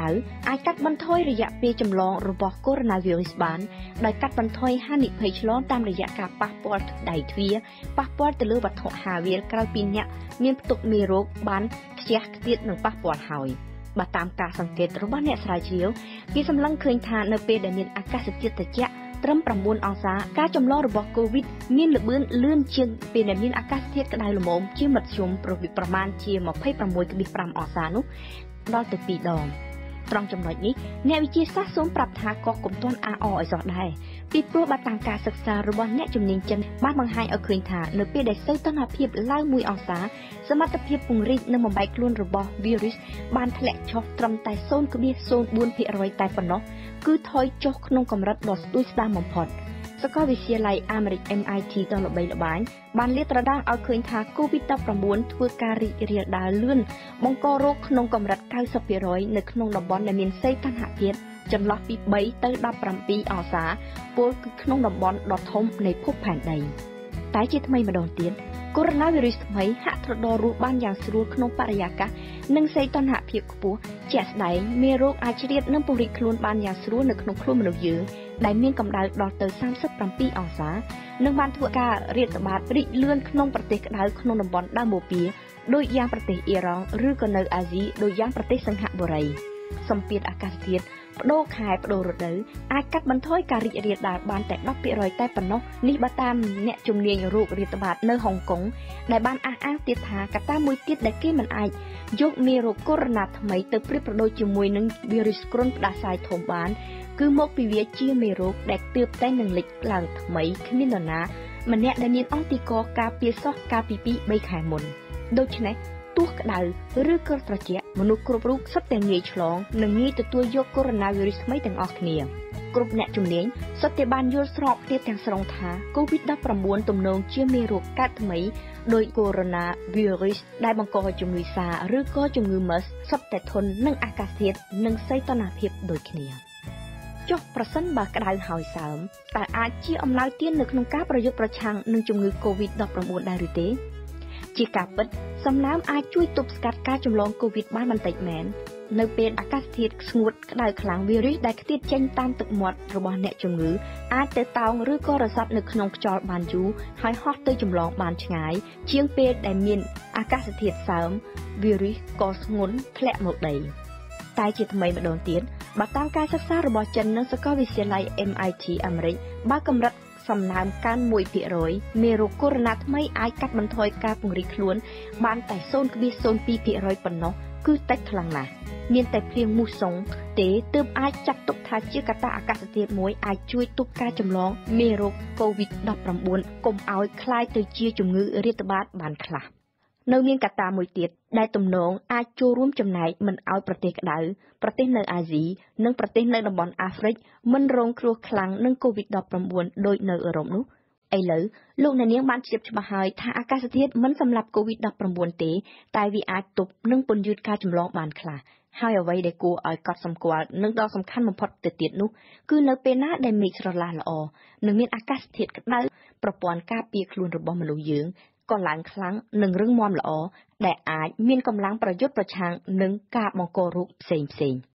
អាចកាត់បន្ថយរយៈពេលចម្លងរបស់កូវីដ -19 បានដោយកាត់បន្ថយហានិភ័យឆ្លងតាមរយៈការប៉ះពាល់ដៃទ្វារប៉ះពាល់ទៅលើវត្ថុហាវាលក្រោយពីអ្នកមានផ្ទុកមេរោគបានខ្ជះខ្ទៀតនិងប៉ះពាល់ហើយបើតាមការសង្កេតរបស់អ្នកស្រាវជ្រាវគេសម្លឹងឃើញថានៅពេលដែលមានអាកាសធាតុត្រជាក់ត្រឹម 9 អង្សាការចម្លងរបស់កូវីដមានល្បឿនលឿនជាងពេលដែលមានអាកាសធាតុក្តៅល្មមជាមធ្យមប្រមាណជា 26.5 អង្សានោះដល់ទៅ2ដងត្រង់ចំណុចនេះអ្នកវិទ្យាសាស្ត្រសូមប្រាប់ថាក៏កុំទាន់អើអឲ្យសោះដែរពីព្រោះបើតាមការសិក្សារបស់អ្នកជំនាញចិនបានបង្ហាញឲ្យឃើញថានៅពេលដែលសីតុណ្ហភាពឡើង 1 អង្សាសមត្ថភាពពង្រីកនិងបំបែកខ្លួនរបស់វីរុសបានធ្លាក់ចុះត្រឹមតែ 0.04% តែប៉ុណ្ណោះគឺថយចុះក្នុងកម្រិតដ៏ស្ដួយស្ដាងបំផុតសាកលវិទ្យាល័យអាមេរិក MIT ដ៏ល្បីល្បាញបានលាតត្រដាងឲ្យឃើញថា COVID-19 ធ្វើការរីករាលដាលលឿនបង្ករោគក្នុងកម្រិត 90% នៅក្នុងតំបន់ដែលមានសីតុណ្ហភាពចន្លោះពី 3 ទៅ 17 អង្សាពលគឺក្នុងតំបន់ដ៏ធំនៃភពផែនដីតែជាថ្មីម្ដងទៀតកូវីដ -19 ថ្មីហាក់ត្រដររស់បានយ៉ាងស្រួលក្នុងបរិយាកាសនិងសីតុណ្ហភាពខ្ពស់ជាក់ស្ដែងមេរោគអាចជ្រៀតនិងពង្រីកខ្លួនបានយ៉ាងស្រួលនៅក្នុងខ្លួនមនុស្សយើងដែលមានកម្ដៅដល់ទៅ 37 អង្សានិងបានធ្វើការរាតត្បាតរីកលឿនក្នុងប្រទេសក្តៅក្នុងតំបន់ដើមបូព៌ាដូចយ៉ាងប្រទេសអ៊ីរ៉ង់ឬក៏នៅអាស៊ីដូចយ៉ាងប្រទេសសិង្ហបុរីសម្ពាធអាកាសធាតុប្តូរខែប្តូររដូវអាចកាត់បន្ថយការរីករាលដាលបានតែ 10% តែប៉ុណ្ណោះនេះបើតាមអ្នកជំនាញរោគរាតត្បាតនៅហុងកុងដែលបានអះអាងទៀតថាកត្តាមួយទៀតដែលគេមិនអាចយកមេរោគកូវីដ ថ្មីទៅប្រៀបប្រដូចជាមួយនឹងវីរុសគ្រុនផ្ដាសាយធំបានគឺមកពីវាជាមេរោគដែលទើបតែនឹងលេចឡើងថ្មីគ្មាននរណាម្នាក់ដែលមានអង់ទីកការពារសោះកាលពី 2-3 ខែមុនដូច្នេះទោះក្តៅឬក៏ត្រជាក់មនុស្សគ្រប់រូបសុទ្ធតែងាយឆ្លងនិងងាយទទួលយកកូវីដ -19 ថ្មីទាំងអស់គ្នាគ្រប់អ្នកជំនាញសុទ្ធតែបានយល់ស្របគ្នាទាំងស្រុងថាកូវីដ -19 ទំនងជាមេរោគកើតថ្មីដោយកូវីដ -19 ដែលបង្កជំងឺសាឬក៏ជំងឺ MERS សុទ្ធតែធន់នឹងអាកាសធាតុនិងសីតុណ្ហភាពដូចគ្នាចុះប្រសិនបើក្តៅហើយសើមតើអាចជាអំណោយទាននៅក្នុងការប្រយុទ្ធប្រឆាំងនឹងជំងឺ COVID-19 ដែរឬទេជាការពិតសំណើមអាចជួយទប់ស្កាត់ការចម្លង COVID បានបន្តិចមែននៅពេលអាកាសធាតុស្ងួតក្តៅខ្លាំងវីរុសដែលខ្ទាតចេញតាមទឹកមាត់របស់អ្នកជំងឺអាចទៅតោងឬក៏រសាត់នៅក្នុងខ្យល់បានយូរហើយហោះទៅចម្លងបានឆ្ងាយជាងពេលដែលមានអាកាសធាតុសើមវីរុសក៏ស្ងួនធ្លាក់មកដីតែជាថ្មីម្ដងទៀតបើតាមការសិក្សារបស់ចិននិងសាកលវិទ្យាល័យ MIT អាមេរិកបើកម្រិតសំណើមកើន 1% មេរោគកូវីដ ថ្មីអាចកាត់បន្ថយការពង្រីកខ្លួនបានតែ 0.02% ប៉ុណ្ណោះគឺតិចខ្លាំងណាស់មានតែភ្លៀងមូសុងទេទើបអាចចាត់ទុកថាជាកត្តាអាកាសធាតុមួយអាចជួយទប់ការចម្លងមេរោគកូវីដ -19 កុំឲ្យคล้ายទៅជាជំងឺរាតត្បាតបានខ្លះនៅមានកត្តាមួយទៀតដែលទំនងអាចចូលរួមចំណែកមិនឲ្យប្រទេសក្តៅប្រទេសនៅអាស៊ីនិងប្រទេសនៅតំបន់អាហ្វ្រិកមិនរងគ្រោះខ្លាំងនឹងកូវីដ -19 ដូចនៅអឺរ៉ុបនោះឥឡូវលោកអ្នកនាងបានជ្រាបច្បាស់ហើយថាអាកាសធាតុមិនសម្លាប់កូវីដ -19 ទេតែវាអាចទប់និងពន្យឺតការចម្លងបានខ្លះហើយអ្វីដែលគួរឲ្យកត់សម្គាល់និងដ៏សំខាន់បំផុតទៅទៀតនោះគឺនៅពេលណាដែលមេឃស្រឡះល្អនិងមានអាកាសធាតុក្តៅប្រព័ន្ធការពារខ្លួនរបស់មនុស្សយើងក៏ឡើងខ្លាំងនិងរឹងមាំល្អដែលអាចមានកម្លាំងប្រយុទ្ធប្រឆាំងនឹងការបង្ករោគផ្សេងៗ